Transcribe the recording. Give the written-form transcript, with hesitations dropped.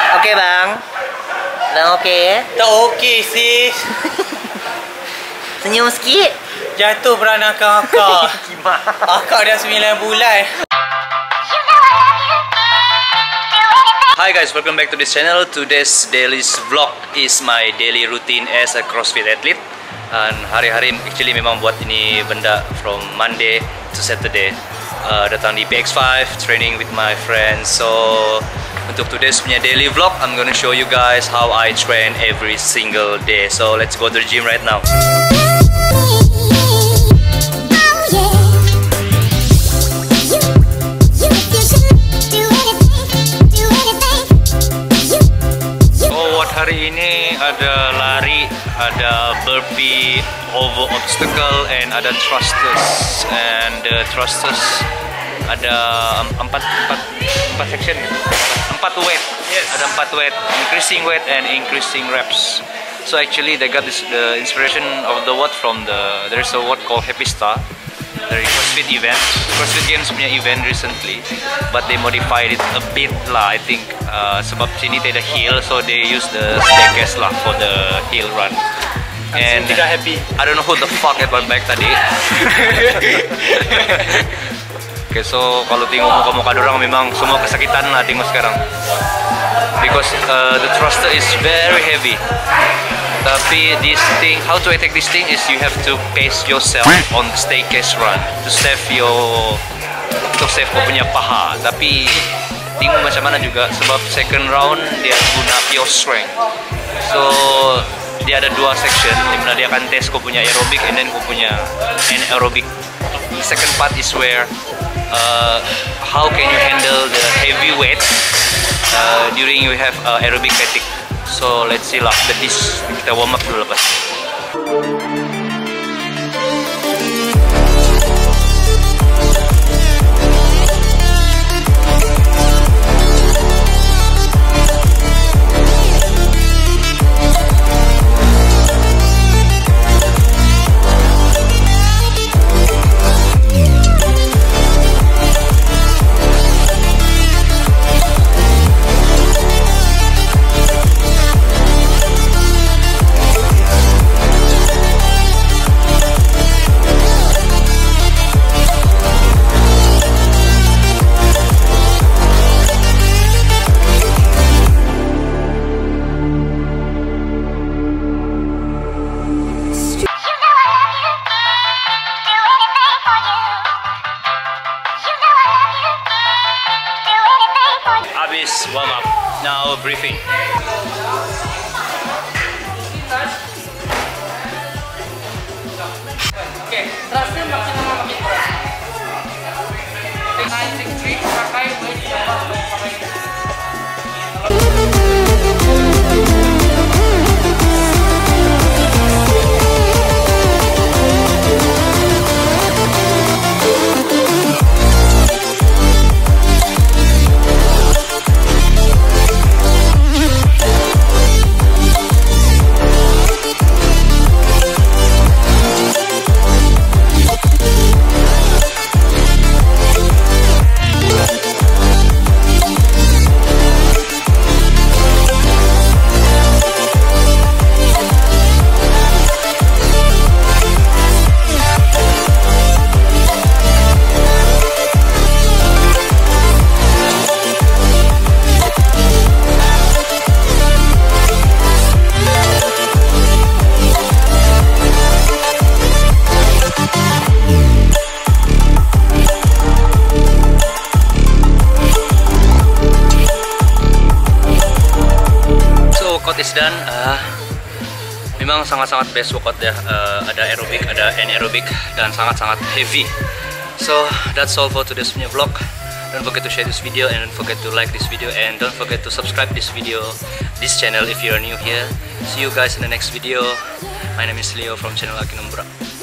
Okey bang. Bang okey? Tak okey sis. Senyum sikit. Jatuh beranak akak. Akak dah 9 bulan. Hi guys, welcome back to this channel. Today's daily vlog is my daily routine as a CrossFit athlete. Dan hari-hari actually memang buat ini benda from Monday to Saturday. Datang di PX5, training with my friends. So untuk today's punya daily vlog, I'm gonna show you guys how I train every single day. So let's go to the gym right now. Hari ini ada lari, ada burpee, over obstacle, and ada thrusters. And the thrusters ada empat section, 4 weight. Yes. Ada 4 weight, increasing weight and increasing reps. So actually they got the inspiration of the word from there's a word called Happy Star. Dari CrossFit event, CrossFit Games punya event recently, but they modified it a bit lah, I think. Sebab sini tidak hill, so they use the staircase lah for the hill run. And tidak happy. I don't know who the fuck at my back tadi. Okay, so kalau tengok muka-muka dorang memang semua kesakitan lah tengok sekarang. Because the thruster is very heavy. Tapi this thing, how to attack this thing is you have to pace yourself on staircase run to save kau punya paha. Tapi tengok macam mana juga sebab second round dia guna pure strength. So dia ada 2 section di mana dia akan test kau punya aerobic and then kau punya anaerobic. The second part is where how can you handle the heavy weight during you have aerobic fatigue. So let's see lah, kita warm up dulu lepas. Habis warm up, now briefing. Okay, thruster maksimal pakai press. Take 3 pakai weight sama pakai. Is done. Memang sangat-sangat best workout ya. Ada aerobic, ada anaerobic, dan sangat-sangat heavy. So that's all for today's punya vlog. Don't forget to share this video and don't forget to like this video and don't forget to subscribe this this channel if you are new here. See you guys in the next video. My name is Leo from channel Akinumbra.